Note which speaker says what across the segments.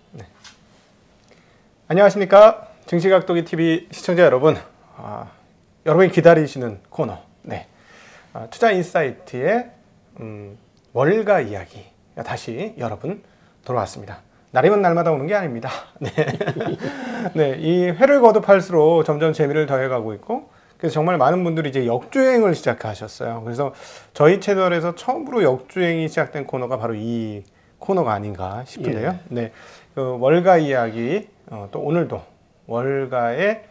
Speaker 1: 네. 안녕하십니까. 증시각도기 TV 시청자 여러분. 여러분이 기다리시는 코너. 네. 투자인사이트의 월가 이야기. 다시 여러분 돌아왔습니다. 날이면 날마다 오는 게 아닙니다. 네. 네. 이 회를 거듭할수록 점점 재미를 더해가고 있고, 그래서 정말 많은 분들이 이제 역주행을 시작하셨어요. 그래서 저희 채널에서 처음으로 역주행이 시작된 코너가 바로 이 코너가 아닌가 싶은데요. 네. 그 월가 이야기, 또 오늘도 월가에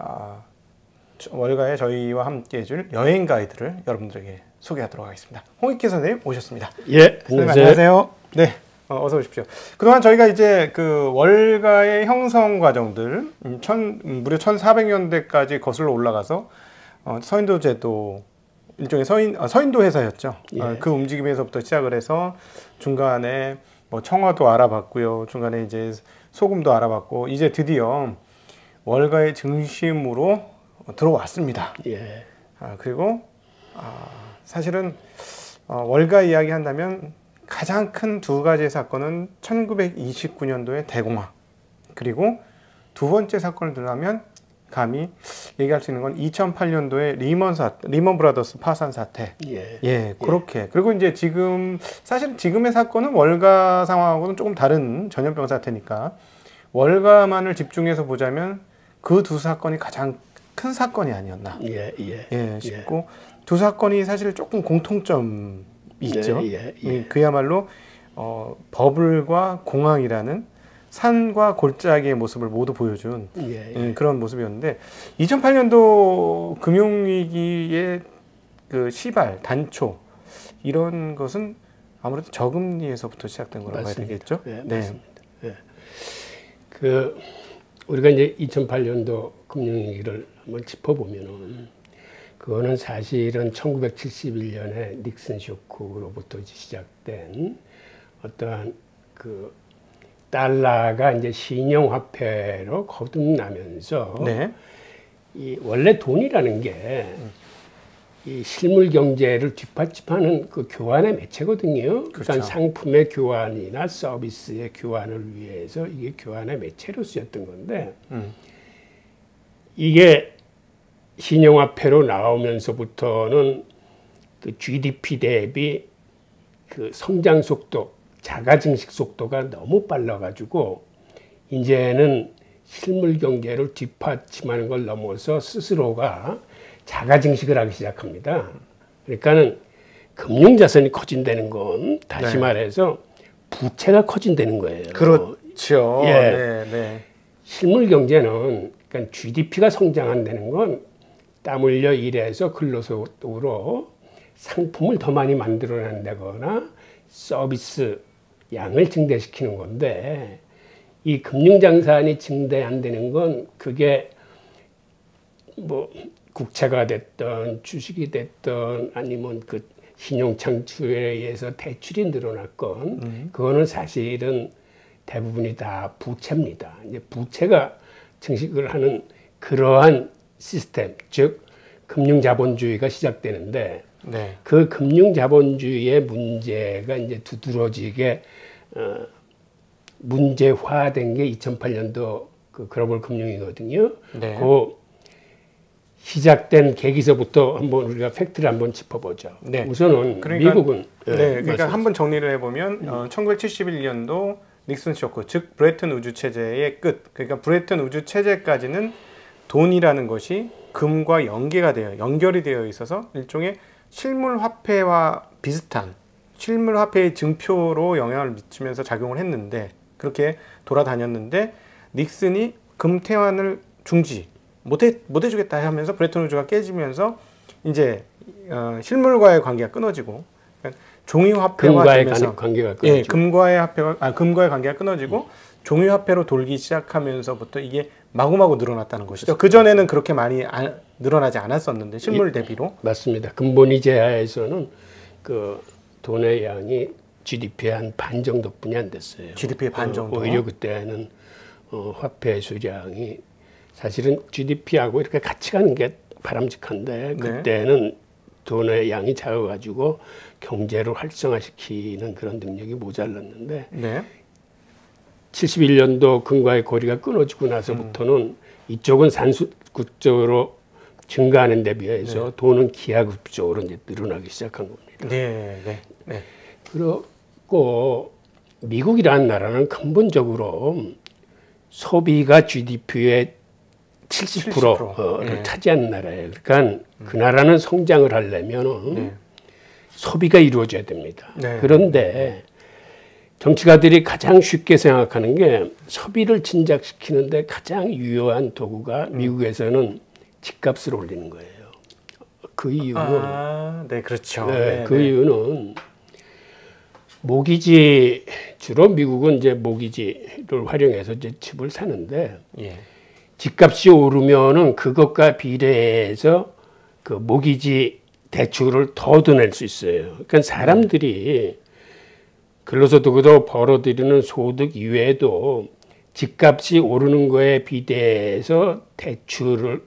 Speaker 1: 저희와 함께 해줄 여행 가이드를 여러분들에게 소개하도록 하겠습니다. 홍익기 선생님 오셨습니다.
Speaker 2: 예, 안녕하세요.
Speaker 1: 안녕하세요. 네, 어서 오십시오. 그동안 저희가 이제 그 월가의 형성 과정들, 무려 1400년대까지 거슬러 올라가서 서인도 제도, 일종의 서인도 회사였죠.
Speaker 2: 예.
Speaker 1: 그 움직임에서부터 시작을 해서 중간에 뭐 청화도 알아봤고요. 중간에 이제 소금도 알아봤고, 이제 드디어 월가의 중심으로 들어왔습니다.
Speaker 2: 예.
Speaker 1: 그리고 사실은 월가 이야기 한다면 가장 큰 두 가지의 사건은 1929년도의 대공황, 그리고 두 번째 사건을 들어가면 감히 얘기할 수 있는 건 2008년도에 리먼 브라더스 파산 사태. 예, 그렇게. 그리고 이제 사실 지금의 사건은 월가 상황하고는 조금 다른 전염병 사태니까 월가만을 집중해서 보자면 그 두 사건이 가장 큰 사건이 아니었나. 싶고, 두 사건이 사실 조금 공통점이 있죠. 그야말로 버블과 공황이라는 산과 골짜기의 모습을 모두 보여준 그런 모습이었는데, 2008년도 금융위기의 그 시발, 단초, 이런 것은 아무래도 저금리에서부터 시작된 거라고 봐야 되겠죠?
Speaker 2: 네, 맞습니다. 네. 우리가 이제 2008년도 금융위기를 한번 짚어보면은, 그거는 사실은 1971년에 닉슨 쇼크로부터 시작된 어떠한 그 달러가 이제 신용화폐로 거듭나면서, 이 원래 돈이라는 게 이 실물 경제를 뒷받침하는 그 교환의 매체거든요. 그러니까 상품의 교환이나 서비스의 교환을 위해서 이게 교환의 매체로 쓰였던 건데, 이게 신용화폐로 나오면서부터는 그 GDP 대비 그 성장 속도, 자가 증식 속도가 너무 빨라가지고 이제는 실물 경제를 뒷받침하는 걸 넘어서 스스로가 자가 증식을 하기 시작합니다. 그러니까는 금융자산이 커진다는 건 다시 말해서 부채가 커진다는 거예요.
Speaker 1: 그렇죠.
Speaker 2: 실물 경제는, 그러니까 GDP가 성장한다는 건 땀 흘려 일해서 근로소득으로 상품을 더 많이 만들어낸다거나 서비스 양을 증대시키는 건데, 이 금융자산이 증대한다는 건 그게 뭐 국채가 됐든 주식이 됐든 아니면 그 신용창출에 의해서 대출이 늘어났건 그거는 사실은 대부분이 다 부채입니다. 이제 부채가 증식을 하는 그러한 시스템, 즉 금융자본주의가 시작되는데, 그 금융자본주의의 문제가 이제 두드러지게 문제화된 게 2008년도 그 글로벌 금융위기거든요. 그 시작된 계기서부터 한번 우리가 팩트를 한번 짚어보죠. 우선은 미국은
Speaker 1: 그러니까 한번 정리를 해보면 1971년도 닉슨 쇼크, 즉 브레튼 우주 체제의 끝. 그러니까 브레튼 우주 체제까지는 돈이라는 것이 금과 연결이 되어 있어서 일종의 실물 화폐와 비슷한 실물 화폐의 증표로 영향을 미치면서 작용을 했는데, 그렇게 돌아다녔는데 닉슨이 금태환을 중지 못 해주겠다 하면서 브레튼 우주가 깨지면서 이제 실물과의 관계가 끊어지고, 그러니까 종이화폐와
Speaker 2: 관계가 끊어지고,
Speaker 1: 금과의 관계가 끊어지고 종이화폐로 돌기 시작하면서부터 이게 마구마구 늘어났다는 것이죠. 그 전에는 그렇게 많이 늘어나지 않았었는데, 실물 대비로.
Speaker 2: 맞습니다. 근본이제 하에서는 그 돈의 양이 GDP의 한 반 정도뿐이 안 됐어요.
Speaker 1: GDP의 반 정도.
Speaker 2: 오히려 그때는 화폐 수량이 사실은 GDP하고 이렇게 같이 가는 게 바람직한데, 그때는 돈의 양이 작아가지고 경제를 활성화시키는 그런 능력이 모자랐는데, 71년도 금과의 고리가 끊어지고 나서부터는 이쪽은 산수급적으로 증가하는 데 비해서 돈은 기하급적으로 이제 늘어나기 시작한 겁니다. 그리고 미국이라는 나라는 근본적으로 소비가 GDP의 70%를 차지하는 나라예요. 그러니까 그 나라는 성장을 하려면 소비가 이루어져야 됩니다. 그런데 정치가들이 가장 쉽게 생각하는 게 소비를 진작시키는데 가장 유효한 도구가 미국에서는 집값을 올리는 거예요. 그 이유는
Speaker 1: 그렇죠.
Speaker 2: 그 이유는 모기지, 주로 미국은 이제 모기지를 활용해서 이제 집을 사는데 집값이 오르면은 그것과 비례해서 그 모기지 대출을 더 얻어낼 수 있어요. 그러니까 사람들이 근로소득으로 벌어들이는 소득 이외에도 집값이 오르는 거에 비례해서 대출을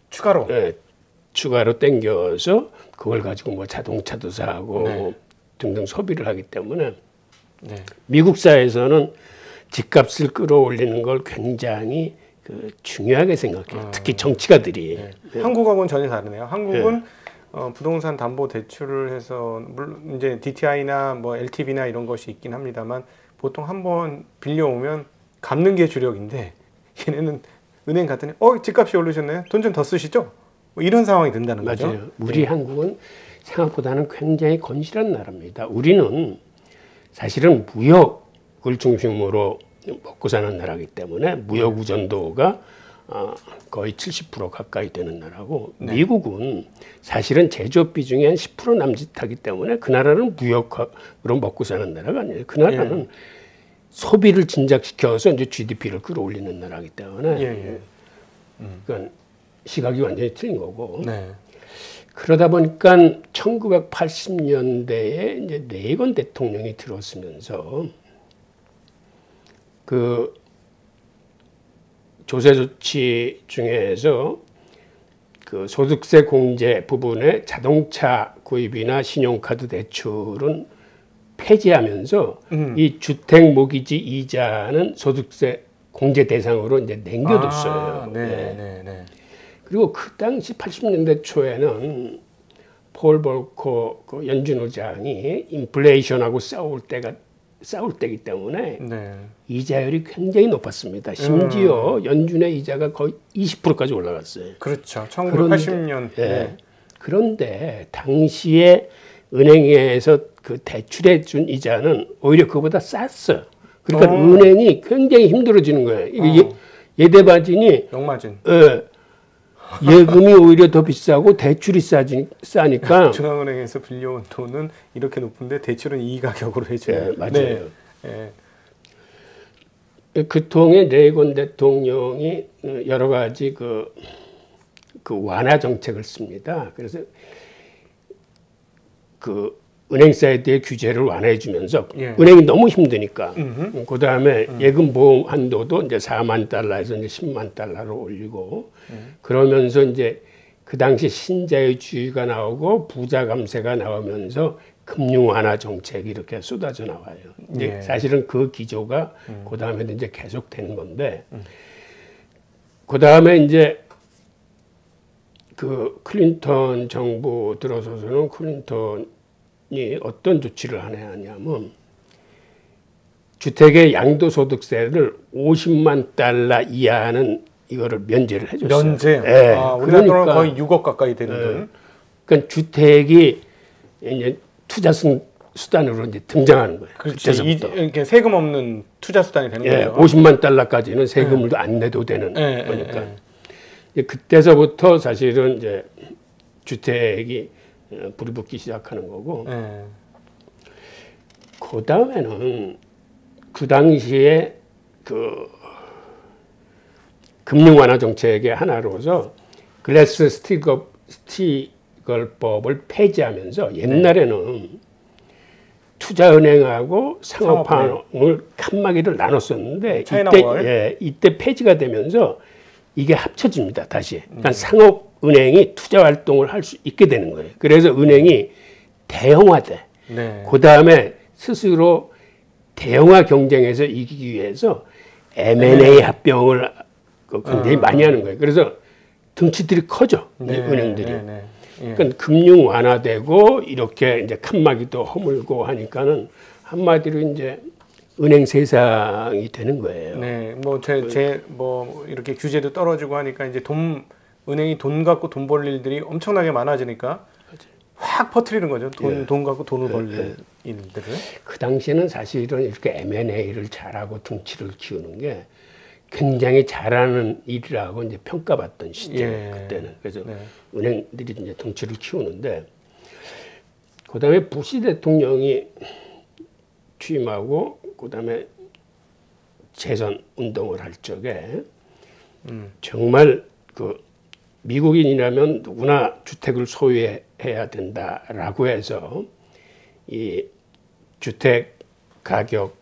Speaker 2: 추가로 땡겨서 그걸 가지고 뭐 자동차도 사고 등등 소비를 하기 때문에 미국 사회에서는 집값을 끌어올리는 걸 굉장히 중요하게 생각해요. 특히 정치가들이.
Speaker 1: 한국하고는 전혀 다르네요. 한국은 부동산 담보 대출을 해서 물론 이제 DTI나 뭐 LTV나 이런 것이 있긴 합니다만 보통 한번 빌려오면 갚는 게 주력인데 얘네는 은행 갔더니 집값이 오르셨네요. 돈 좀 더 쓰시죠? 뭐 이런 상황이 된다는 거죠.
Speaker 2: 맞아요. 우리 한국은 생각보다는 굉장히 건실한 나라입니다. 우리는 사실은 무역을 중심으로 먹고 사는 나라이기 때문에 무역 의존도가 거의 70% 가까이 되는 나라고 미국은 사실은 제조업 비중이 한 10% 남짓하기 때문에 그 나라는 무역으로 먹고 사는 나라가 아니에요. 그 나라는 소비를 진작시켜서 이제 GDP를 끌어올리는 나라이기 때문에 그러니까 시각이 완전히 틀린 거고 그러다 보니까 1980년대에 이제 레이건 대통령이 들어서면서 그 조세 조치 중에서 그 소득세 공제 부분에 자동차 구입이나 신용카드 대출은 폐지하면서 이 주택 모기지 이자는 소득세 공제 대상으로 이제 남겨뒀어요. 그리고 그 당시 80년대 초에는 폴 볼커 그 연준 의장이 인플레이션하고 싸울 때이기 때문에 이자율이 굉장히 높았습니다. 심지어 연준의 이자가 거의 20%까지 올라갔어요.
Speaker 1: 그렇죠. 1980년.
Speaker 2: 그런데 당시에 은행에서 그 대출해 준 이자는 오히려 그보다 쌌어요. 그러니까 은행이 굉장히 힘들어지는 거예요. 이게 예대마진이
Speaker 1: 역마진.
Speaker 2: 예금이 오히려 더 비싸고 대출이 싸니까
Speaker 1: 중앙은행에서 빌려온 돈은 이렇게 높은데 대출은 이 가격으로 해줘요.
Speaker 2: 맞아요. 그 통에 레이건 대통령이 여러 가지 그 완화 정책을 씁니다. 그래서 그 은행 사이드의 규제를 완화해주면서 은행이 너무 힘드니까 그 다음에 예금 보험 한도도 이제 4만 달러에서 이제 10만 달러로 올리고 그러면서 이제 그 당시 신자유주의가 나오고 부자 감세가 나오면서 금융 완화 정책이 이렇게 쏟아져 나와요. 사실은 그 기조가 그 다음에도 이제 계속되는 건데 그 다음에 이제 그 클린턴 정부 들어서서는 클린턴이 어떤 조치를 하냐면 주택의 양도소득세를 50만 달러 이하는 이거를 면제를 해줬어요.
Speaker 1: 면제요? 우리나라 돈은 거의 6억 가까이 되는 돈.
Speaker 2: 그러니까 주택이 이제 투자 수단으로 이제 등장하는 거예요.
Speaker 1: 그렇죠. 이렇게 세금 없는 투자 수단이 되는 거예요.
Speaker 2: 50만 달러까지는 세금을 안 내도 되는 거니까. 그때서부터 사실은 이제 주택이 불이 붙기 시작하는 거고. 그 다음에는 그 당시에 그 금융 완화 정책의 하나로서 글래스 스티글법을 폐지하면서 옛날에는 투자은행하고 상업은행을 칸막이를 나눴었는데 이때 폐지가 되면서 이게 합쳐집니다. 다시. 그러니까 상업은행이 투자 활동을 할 수 있게 되는 거예요. 그래서 은행이 대형화돼. 그 다음에 스스로 대형화 경쟁에서 이기기 위해서 M&A 합병을 굉장히 많이 하는 거예요. 그래서 덩치들이 커져, 이제 은행들이. 그러니까 금융 완화되고 이렇게 이제 칸막이도 허물고 하니까는 한마디로 이제 은행 세상이 되는 거예요.
Speaker 1: 네, 뭐 뭐 이렇게 규제도 떨어지고 하니까 이제 은행이 돈 갖고 돈 벌 일들이 엄청나게 많아지니까 확 퍼뜨리는 거죠. 돈 갖고 돈을 벌 일들을.
Speaker 2: 그 당시에는 사실은 이렇게 M&A를 잘하고 덩치를 키우는 게 굉장히 잘하는 일이라고 이제 평가받던 시절 그때는. 그래서 은행들이 이제 덩치를 키우는데 그다음에 부시 대통령이 취임하고 그다음에 재선 운동을 할 적에 정말 그 미국인이라면 누구나 주택을 소유해야 된다라고 해서 이 주택 가격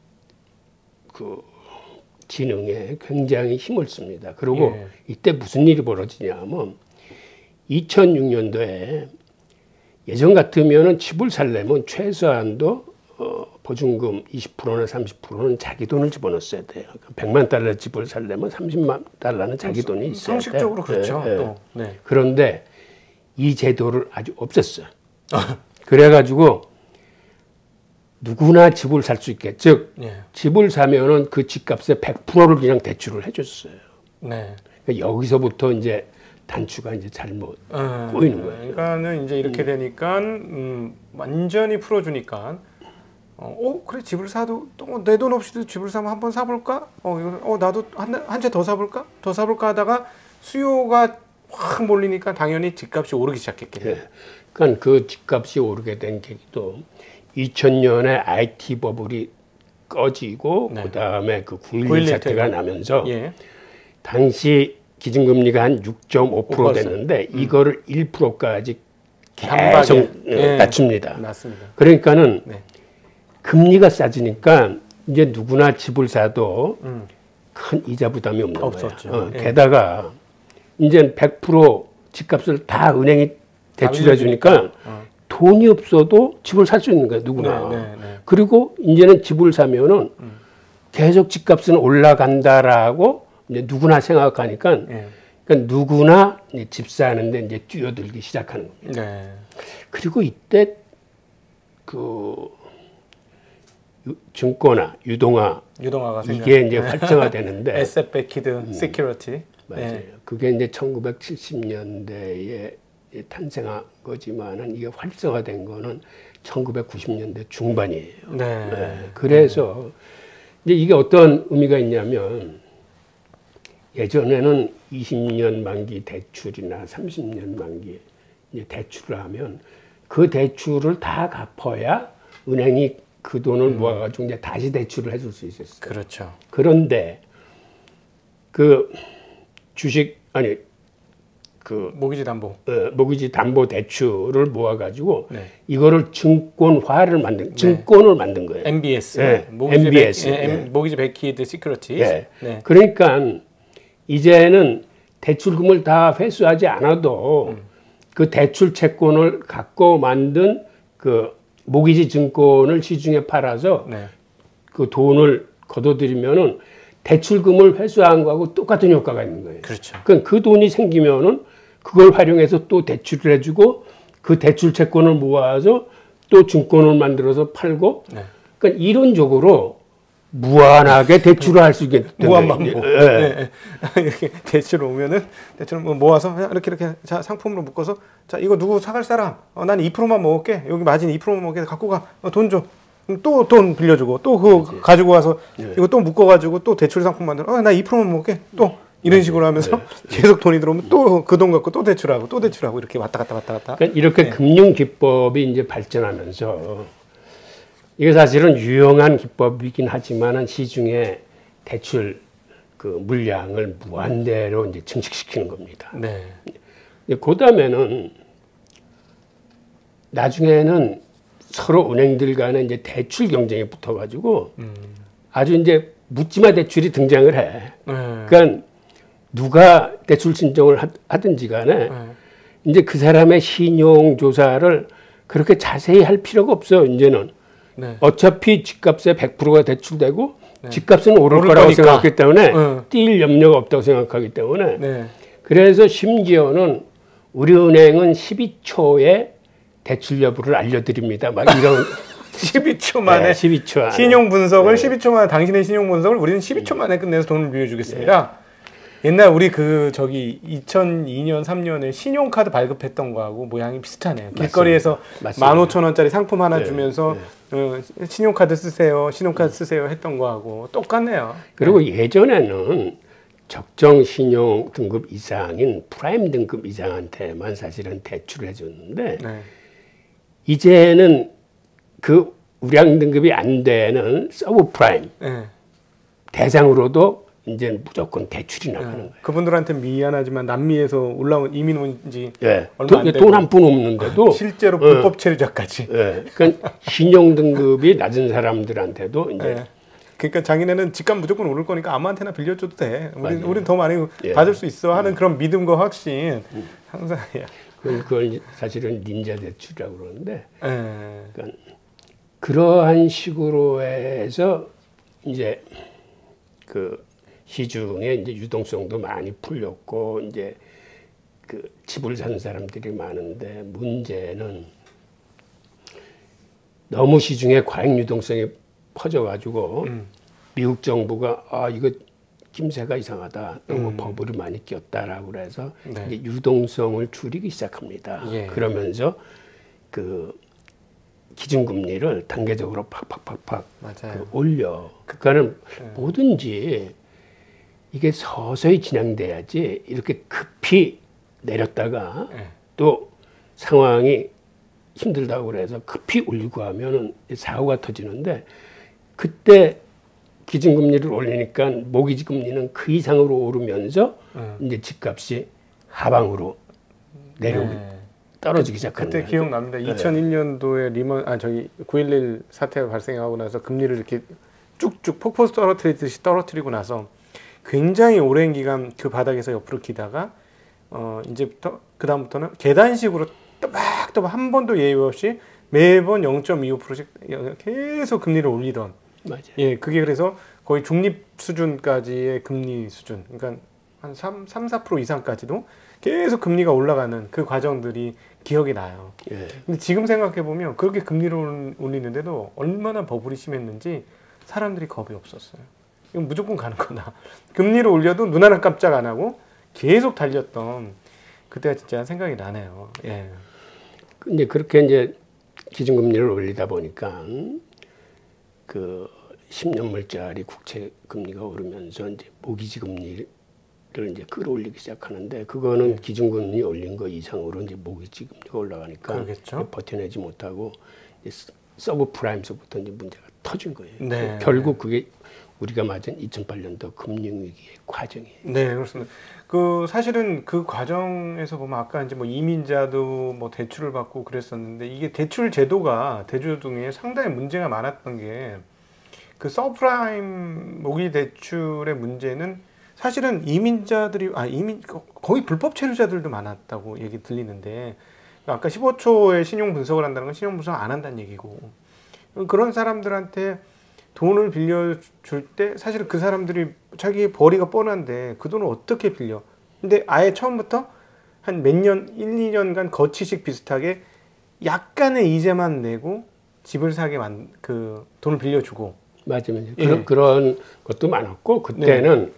Speaker 2: 그 진흥에 굉장히 힘을 씁니다. 그리고 이때 무슨 일이 벌어지냐면 2006년도에 예전 같으면은 집을 살려면 최소한도 보증금 20%나 30%는 자기 돈을 집어넣었어야 돼요. 100만 달러 집을 살려면 30만 달러는 자기 돈이 있어야 돼요.
Speaker 1: 상식적으로 그렇죠. 또.
Speaker 2: 그런데 이 제도를 아주 없앴어요. 그래가지고 누구나 집을 살 수 있게, 즉 집을 사면은 그 집값의 100%를 그냥 대출을 해줬어요. 그러니까 여기서부터 이제 단추가 이제 잘못 꼬이는 거예요.
Speaker 1: 그러니까는 이제 이렇게 되니까 완전히 풀어주니까. 그래 집을 사도 내 돈 없이도 집을 사면 한번 사볼까? 나도 한 채 더 사볼까? 더 사볼까 하다가 수요가 확 몰리니까 당연히 집값이 오르기 시작했겠네요.
Speaker 2: 그러니까 그 집값이 오르게 된 계기도 2000년에 IT 버블이 꺼지고 그다음에 그 9.11 사태가 나면서 당시 기준금리가 한 6.5% 됐는데 이거를 1%까지 계속 낮춥니다.
Speaker 1: 맞습니다.
Speaker 2: 그러니까는 금리가 싸지니까 이제 누구나 집을 사도 큰 이자 부담이 없는 거예요. 게다가 이제 100% 집값을 다 은행이 대출해 주니까 돈이 없어도 집을 살 수 있는 거예요, 누구나. 그리고 이제는 집을 사면은 계속 집값은 올라간다라고 이제 누구나 생각하니까 그러니까 누구나 이제 집 사는데 이제 뛰어들기 시작하는 겁니다. 그리고 이때 그 증권화, 유동화가 이게 이제 활성화되는데
Speaker 1: asset backed security.
Speaker 2: 맞아요. 그게 이제 1970년대에 탄생한 거지만은 이게 활성화된 거는 1990년대 중반이에요. 그래서 이제 이게 어떤 의미가 있냐면 예전에는 20년 만기 대출이나 30년 만기 이제 대출을 하면 그 대출을 다 갚아야 은행이 그 돈을 모아가지고 이제 다시 대출을 해줄 수 있었어요.
Speaker 1: 그렇죠.
Speaker 2: 그런데 그
Speaker 1: 모기지 담보.
Speaker 2: 모기지 담보 대출을 모아가지고 이거를 증권을 만든 거예요.
Speaker 1: MBS. 모기지 베키드 시큐리티.
Speaker 2: 그러니까 이제는 대출금을 다 회수하지 않아도 그 대출 채권을 갖고 만든 그 모기지 증권을 시중에 팔아서 그 돈을 걷어들이면은 대출금을 회수한 거하고 똑같은 효과가 있는 거예요.
Speaker 1: 그렇죠.
Speaker 2: 그러니까 그 돈이 생기면은 그걸 활용해서 또 대출을 해주고 그 대출 채권을 모아서 또 증권을 만들어서 팔고 그러니까 이론적으로 무한하게 대출을 할 수 있게 된
Speaker 1: 무한방법. 이렇게 대출 오면은 대출을 모아서 이렇게 자 상품으로 묶어서 자 이거 누구 사갈 사람? 난 2%만 먹을게. 여기 마진 2%만 먹게 갖고 가. 돈 줘. 또 돈 빌려주고 또 그거 가지고 와서 이거 또 묶어가지고 또 대출 상품 만들어. 나 2%만 먹을게. 또 이런 식으로 하면서 계속 돈이 들어오면 또 그 돈 갖고 또 대출하고 이렇게 왔다 갔다.
Speaker 2: 그러니까 이렇게 금융 기법이 이제 발전하면서 이게 사실은 유용한 기법이긴 하지만은 시중에 대출 그 물량을 무한대로 이제 증식시키는 겁니다. 그 다음에는 나중에는 서로 은행들 간에 이제 대출 경쟁이 붙어가지고 아주 이제 묻지마 대출이 등장을 해. 그러니까 누가 대출 신청을 하든지 간에 이제 그 사람의 신용 조사를 그렇게 자세히 할 필요가 없어요. 이제는 어차피 집값의 100%가 대출되고
Speaker 1: 네.
Speaker 2: 집값은 오를 거라고
Speaker 1: 거니까.
Speaker 2: 생각했기 때문에 뛸 염려가 없다고 생각하기 때문에
Speaker 1: 네.
Speaker 2: 그래서 심지어는 우리은행은 12초에 대출 여부를 알려드립니다. 막 이런
Speaker 1: 12초 만에
Speaker 2: 12초 안에.
Speaker 1: 신용 분석을 12초 만에 당신의 신용 분석을 우리는 12초 만에 끝내서 돈을 빌려주겠습니다. 옛날 우리 2002년 3년에 신용카드 발급했던 거하고 모양이 비슷하네요. 길거리에서 15,000원짜리 상품 하나 주면서 신용카드 쓰세요, 신용카드 쓰세요 했던 거하고 똑같네요.
Speaker 2: 그리고 예전에는 적정 신용 등급 이상인 프라임 등급 이상한테만 사실은 대출을 해줬는데 이제는 그 우량 등급이 안 되는 서브 프라임 대상으로도 이제 무조건 대출이 나가는 거예요.
Speaker 1: 그분들한테 미안하지만 남미에서 올라온 이민 온지 얼마 안 되고
Speaker 2: 돈 한 푼 없는데도
Speaker 1: 실제로 불법 체류자까지.
Speaker 2: 그러니까 신용 등급이 낮은 사람들한테도 이제
Speaker 1: 그러니까 자기네는 집값 무조건 오를 거니까 아무한테나 빌려줘도 돼. 우린 더 많이 받을 수 있어 하는 그런 믿음과 확신 항상.
Speaker 2: 그걸 사실은 닌자 대출이라고 그러는데 그러니까 그러한 식으로 해서 이제 그 시중에 이제 유동성도 많이 풀렸고 이제 그 집을 사는 사람들이 많은데 문제는 너무 시중에 과잉 유동성이 퍼져가지고 미국 정부가 이거 김새가 이상하다, 너무 버블이 많이 꼈다라고 그래서 이제 유동성을 줄이기 시작합니다. 그러면서 그 기준금리를 단계적으로 팍팍팍팍 올려. 그러니까는 뭐든지 이게 서서히 진행돼야지 이렇게 급히 내렸다가 또 상황이 힘들다고 그래서 급히 올리고 하면은 사고가 터지는데 그때 기준금리를 올리니까 모기지금리는 그 이상으로 오르면서 이제 집값이 하방으로 내려오고 떨어지기 시작하는 거예요.
Speaker 1: 그때 기억납니다. 2001년도에 9.11 사태가 발생하고 나서 금리를 이렇게 쭉쭉 폭포수 떨어뜨리듯이 떨어뜨리고 나서 굉장히 오랜 기간 그 바닥에서 옆으로 기다가 이제부터 그 다음부터는 계단식으로 또박또박 한 번도 예외 없이 매번 0.25%씩 계속 금리를 올리던.
Speaker 2: 맞아요.
Speaker 1: 그게 그래서 거의 중립 수준까지의 금리 수준. 그러니까 한 4% 이상까지도 계속 금리가 올라가는 그 과정들이 기억이 나요. 근데 지금 생각해 보면 그렇게 금리를 올리는데도 얼마나 버블이 심했는지 사람들이 겁이 없었어요. 이건 무조건 가는 거다. 금리를 올려도 눈 하나 깜짝 안 하고 계속 달렸던 그때가 진짜 생각이 나네요.
Speaker 2: 근데 그렇게 이제 기준금리를 올리다 보니까 그 10년물짜리 국채 금리가 오르면서 이제 모기지 금리를 이제 끌어올리기 시작하는데 그거는 기준금리 올린 거 이상으로 이제 모기지 금리가 올라가니까
Speaker 1: 그러겠죠?
Speaker 2: 버텨내지 못하고 이제 서브 프라임서부터 이제 문제가 터진 거예요. 결국 그게 우리가 맞은 2008년도 금융위기의 과정이에요.
Speaker 1: 네, 그렇습니다. 사실은 그 과정에서 보면 아까 이제 뭐 이민자도 뭐 대출을 받고 그랬었는데 이게 대출 제도가 대주 중에 상당히 문제가 많았던 게 그 서프라임 모기 대출의 문제는 사실은 이민자들이 거의 불법 체류자들도 많았다고 얘기 들리는데 아까 15초의 신용 분석을 한다는 건 신용 분석 안 한다는 얘기고 그런 사람들한테 돈을 빌려줄 때 사실 그 사람들이 자기 벌이가 뻔한데 그 돈을 어떻게 빌려? 근데 아예 처음부터 한 몇 년, 1, 2년간 거치식 비슷하게 약간의 이자만 내고 집을 사게 그 돈을 빌려주고
Speaker 2: 맞아요. 그런 것도 많았고 그때는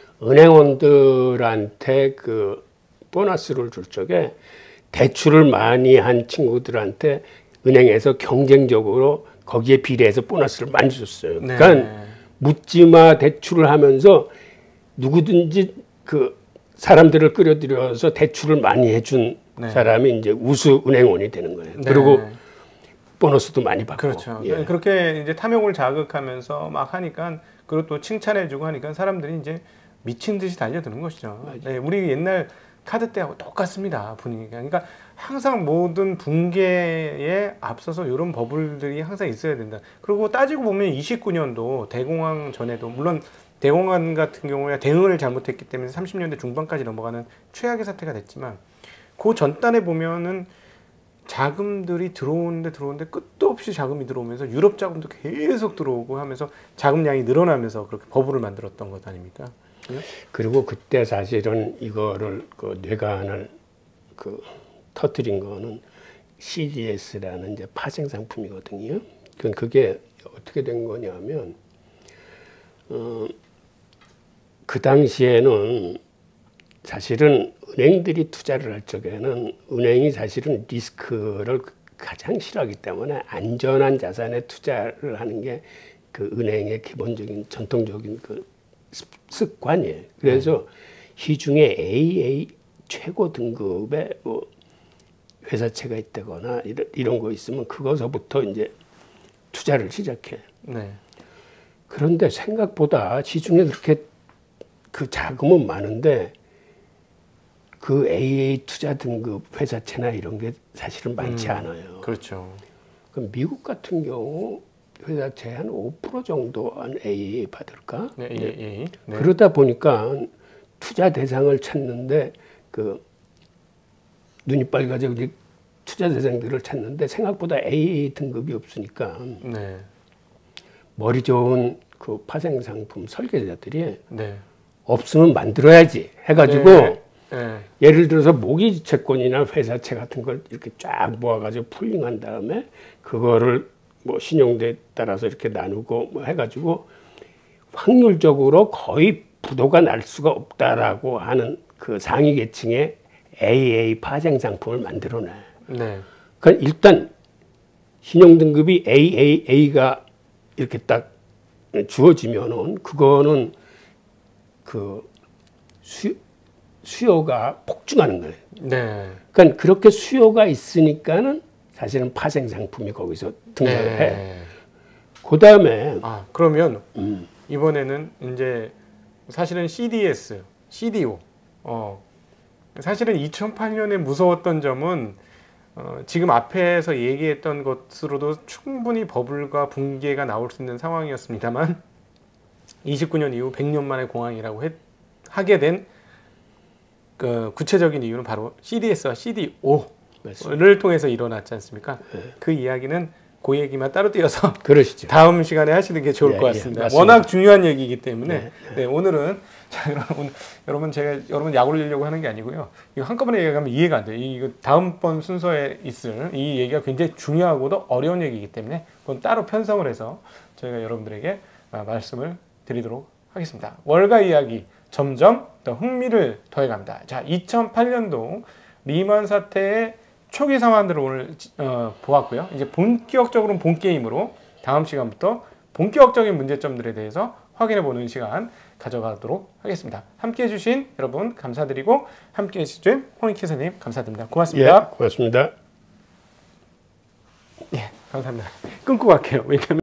Speaker 2: 은행원들한테 그 보너스를 줄 적에 대출을 많이 한 친구들한테 은행에서 경쟁적으로 거기에 비례해서 보너스를 많이 줬어요. 그러니까 묻지마 대출을 하면서 누구든지 그 사람들을 끌어들여서 대출을 많이 해준 사람이 이제 우수 은행원이 되는 거예요. 그리고 보너스도 많이 받고.
Speaker 1: 그렇죠. 그렇게 이제 탐욕을 자극하면서 막 하니까 그리고 또 칭찬해주고 하니까 사람들이 이제 미친 듯이 달려드는 것이죠. 우리 옛날 카드 때하고 똑같습니다. 분위기가. 그러니까 항상 모든 붕괴에 앞서서 이런 버블들이 항상 있어야 된다. 그리고 따지고 보면 29년도 대공황 전에도 물론 대공황 같은 경우에 대응을 잘못했기 때문에 30년대 중반까지 넘어가는 최악의 사태가 됐지만 그 전단에 보면은 자금들이 들어오는데 끝도 없이 자금이 들어오면서 유럽 자금도 계속 들어오고 하면서 자금량이 늘어나면서 그렇게 버블을 만들었던 것 아닙니까?
Speaker 2: 그리고 그때 사실은 이거를 그 뇌관을 그 터뜨린 거는 CDS라는 이제 파생 상품이거든요. 그게 어떻게 된 거냐면 그 당시에는 사실은 은행들이 투자를 할 적에는 은행이 사실은 리스크를 가장 싫어하기 때문에 안전한 자산에 투자를 하는 게 그 은행의 기본적인 전통적인 그 습관이에요. 그래서 시중에 AA 최고 등급의 뭐 회사채가 있다거나 이런 거 있으면 그거서부터 이제 투자를 시작해.
Speaker 1: 네.
Speaker 2: 그런데 생각보다 시중에 그렇게 그 자금은 많은데 그 AA 투자 등급 회사채나 이런 게 사실은 많지 않아요.
Speaker 1: 그렇죠.
Speaker 2: 그럼 미국 같은 경우 회사채 한 5% 정도 한 AA 받을까?
Speaker 1: 네, AA. 네.
Speaker 2: 그러다 보니까 투자 대상을 찾는데 그 눈이 빨개져 투자 대상들을 찾는데 생각보다 AA 등급이 없으니까
Speaker 1: 네.
Speaker 2: 머리 좋은 그 파생 상품 설계자들이
Speaker 1: 네.
Speaker 2: 없으면 만들어야지 해가지고
Speaker 1: 네. 네.
Speaker 2: 예를 들어서 모기 채권이나 회사채 같은 걸 이렇게 쫙 모아가지고 풀링한 다음에 그거를 뭐 신용대에 따라서 이렇게 나누고 뭐 해가지고 확률적으로 거의 부도가 날 수가 없다라고 하는 그 상위 계층의 AA 파생 상품을 만들어내.
Speaker 1: 네.
Speaker 2: 그러니까 일단 신용 등급이 AAA가 이렇게 딱 주어지면은 그거는 그 수요가 폭증하는 거예요.
Speaker 1: 네.
Speaker 2: 그러니까 그렇게 수요가 있으니까는 사실은 파생 상품이 거기서 등장을 해.
Speaker 1: 네.
Speaker 2: 그 다음에
Speaker 1: 그러면 이번에는 이제 사실은 CDS, CDO. 사실은 2008년에 무서웠던 점은 지금 앞에서 얘기했던 것으로도 충분히 버블과 붕괴가 나올 수 있는 상황이었습니다만 29년 이후 100년 만에 공황이라고 하게 된 그 구체적인 이유는 바로 CDS와 CDO를 통해서 일어났지 않습니까? 네. 그 이야기는 그 얘기만 따로 띄어서
Speaker 2: 그러시죠.
Speaker 1: 다음 시간에 하시는 게 좋을 것 같습니다. 워낙 중요한 얘기이기 때문에 네, 오늘은 자, 여러분 제가 여러분 약 올리려고 하는 게 아니고요. 이거 한꺼번에 얘기하면 이해가 안 돼요. 이거 다음번 순서에 있을 이 얘기가 굉장히 중요하고도 어려운 얘기이기 때문에 그건 따로 편성을 해서 저희가 여러분들에게 말씀을 드리도록 하겠습니다. 월가 이야기 점점 더 흥미를 더해갑니다. 자, 2008년도 리먼 사태의 초기 상황들을 오늘 보았고요. 이제 본격적으로는 본 게임으로 다음 시간부터 본격적인 문제점들에 대해서 확인해보는 시간 가져가도록 하겠습니다. 함께해 주신 여러분 감사드리고 함께해 주신 홍익희 선생님 감사드립니다. 고맙습니다.
Speaker 2: 예, 고맙습니다.
Speaker 1: 예, 감사합니다. 끊고 갈게요. 왜냐면